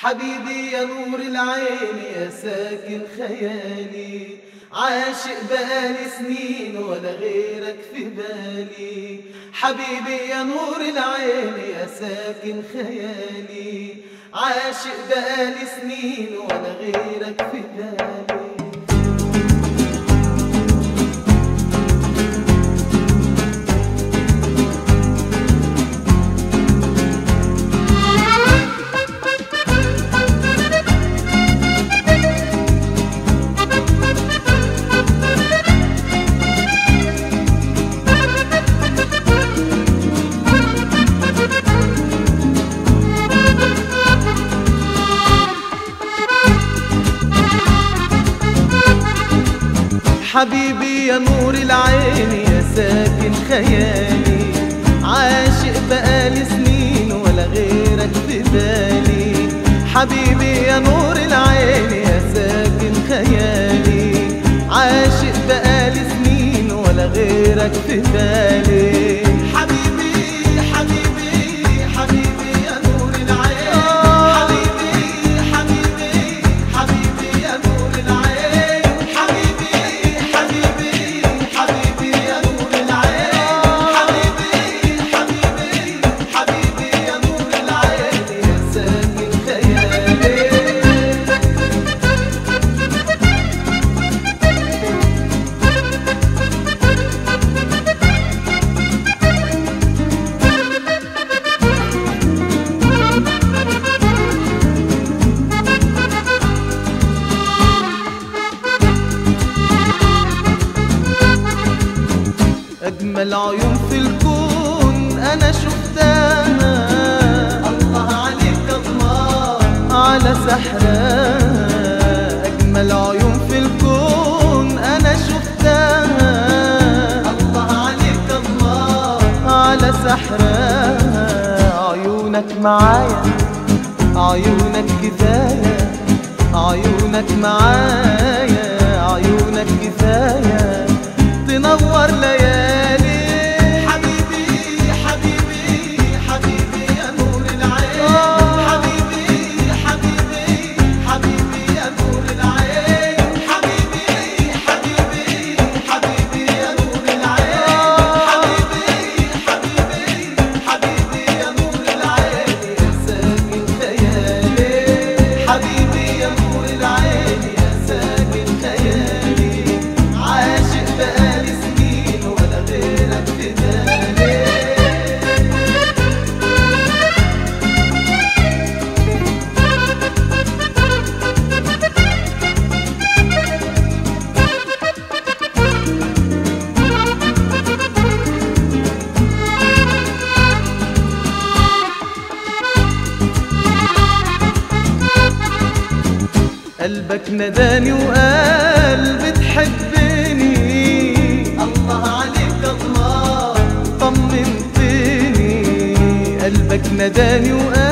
حبيبي يا نور العين يا ساكن خيالي، عاشق بقالي سنين ولا غيرك في بالي. حبيبي يا نور العين يا ساكن خيالي، عاشق بقالي سنين ولا غيرك في بالي. حبيبي يا نور العين يا ساكن خيالي، عاشق بقالي سنين ولا غيرك في بالي. حبيبي يا نور العين يا ساكن خيالي، عاشق بقالي سنين ولا غيرك في بالي. حبيبي حبيبي حبيبي يا نور العين، حبيبي حبيبي حبيبي يا نور العين، حبيبي حبيبي حبيبي يا نور العين، حبيبي حبيبي حبيبي يا نور العين يا ساكن خيالي. أجمل عيون في الكون أنا شفتها، الله عليك الله على سحرها. أجمل عيون في الكون أنا شفتها، الله عليك الله على سحرها. عيونك معايا عيونك كفاية، عيونك معايا عيونك كفاية تنور ليالي. حبيبي حبيبي حبيبي يا نور العين، حبيبي حبيبي حبيبي يا نور العين، حبيبي حبيبي حبيبي يا نور العين، حبيبي حبيبي حبيبي يا نور العين يا ساكن خيالي. حبيبي يا نور العين يا ساكن خيالي، عاشق بقالي سنين ولا غيرك في بالي. قلبك نداني وقال بتحبني، الله عليك الله طمنتني. قلبك نداني وقال